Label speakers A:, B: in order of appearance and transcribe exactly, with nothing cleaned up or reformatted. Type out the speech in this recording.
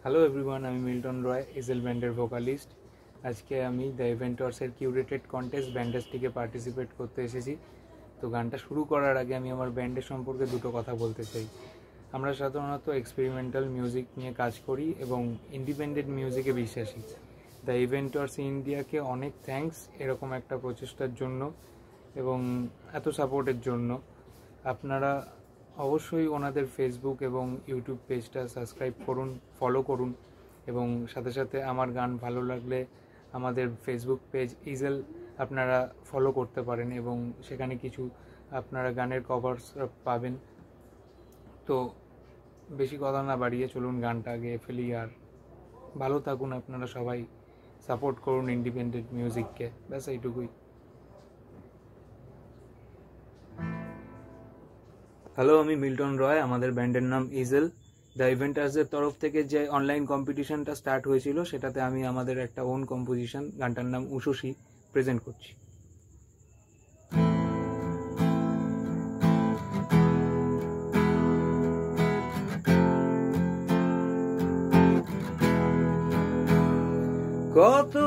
A: Hello everyone, আমি মিল্টন রয়, ইজেল ব্যান্ডের ভোকালিস্ট। আজকে আমি দ্য ইভেন্টার্সের কিউরেটেড কন্টেস্ট ব্যান্ডেসটিকে পার্টিসিপেট করতে এসেছি। তো গানটা শুরু করার আগে আমি আমার ব্যান্ডের সম্পর্কে দুটো কথা বলতে চাই। আমরা সাধারণত এক্সপেরিমেন্টাল মিউজিক নিয়ে কাজ করি এবং ইন্ডিপেন্ডেন্ট মিউজিকে বিশ্বাসী। দ্য ইভেন্টার্স ইন্ডিয়াকে অনেক থ্যাঙ্কস এরকম একটা প্রচেষ্টার জন্য এবং এত সাপোর্টের জন্য। আপনারা অবশ্যই ওনাদের ফেসবুক এবং ইউটিউব পেজটা সাবস্ক্রাইব করুন, ফলো করুন এবং সাথে সাথে আমার গান ভালো লাগলে আমাদের ফেসবুক পেজ ইজেল আপনারা ফলো করতে পারেন এবং সেখানে কিছু আপনারা গানের কভার্স পাবেন। তো বেশি কথা না বাড়িয়ে চলুন গানটা আগে ফেলি, আর ভালো থাকুন আপনারা সবাই, সাপোর্ট করুন ইন্ডিপেন্ডেন্ট মিউজিককে, ব্যাস এইটুকুই। হ্যালো, আমি মিল্টন রয়, আমাদের ব্যান্ডের নাম ইজেল। দ্য ইভেন্টার্সের তরফ থেকে যে অনলাইন কম্পিটিশনটা স্টার্ট হয়েছিল সেটাতে আমি আমাদের একটা ওন কম্পোজিশন, গানটার নাম উষসী, প্রেজেন্ট করছি। কত